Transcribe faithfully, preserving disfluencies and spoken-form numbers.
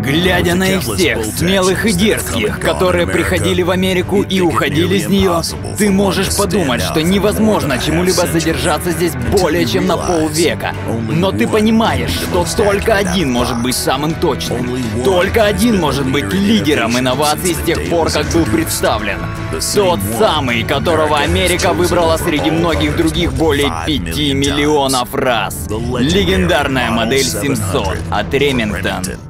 Глядя на их всех, смелых и дерзких, которые приходили в Америку и уходили из нее, ты можешь подумать, что невозможно чему-либо задержаться здесь более чем на полвека. Но ты понимаешь, что только один может быть самым точным. Только один может быть лидером инноваций с тех пор, как был представлен. Тот самый, которого Америка выбрала среди многих других более пяти миллионов раз. Легендарная модель семьсот от Remington.